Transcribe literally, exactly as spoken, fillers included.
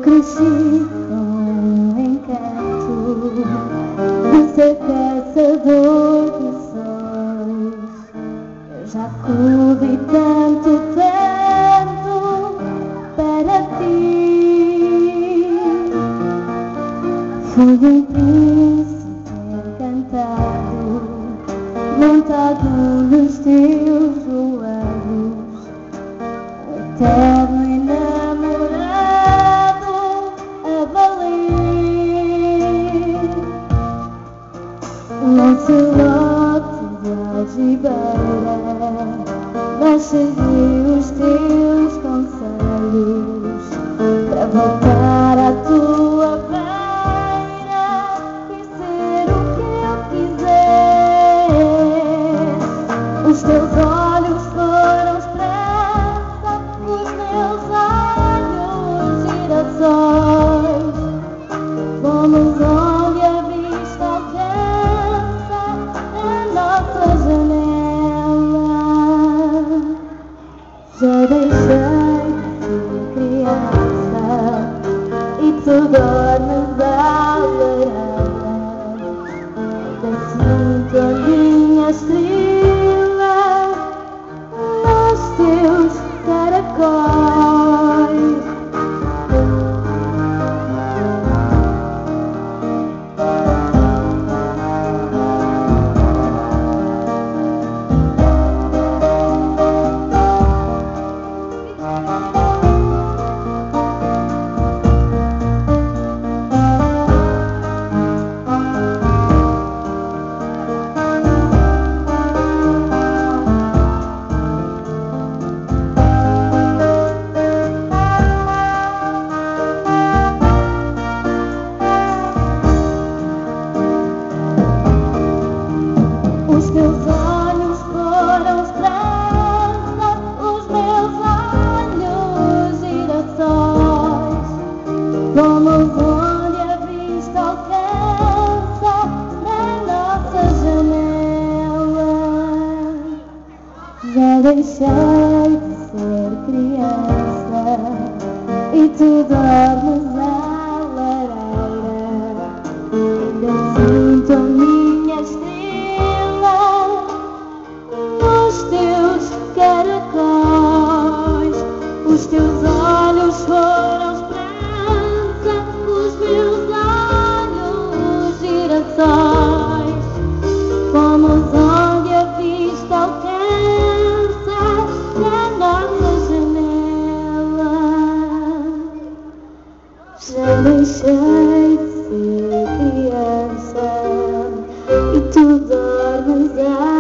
cresci com um encanto de ser caçador de sonhos. Eu já colhi tanto, tanto para ti. Fui um príncipe encantado, montado nos teus joelhos, eterno enamorado a valer. Lancelote de algibeira, mas segui os teus conselhos para voltar à tua beira e ser o que eu quiser. Os teus olhos foram esperança, os meus olhos girassóis. Fomos onde a vista alcança a nossa janela. Já deixei de ser criança e tu dormes à lareira. Ainda sinto a minha estrela nos teus caracóis. Os teus olhos foram esperança, os meus olhos girassóis. Fomos onde a vista alcança na nossa janela. Já deixei de ser criança e tu dormes à lareira. Ainda sinto a minha estrela nos teus caracóis. Os teus olhos foram esperança, os meus olhos girassóis. Fomos onde a vista alcança na nossa janela. Já deixei de ser criança e tu dormes à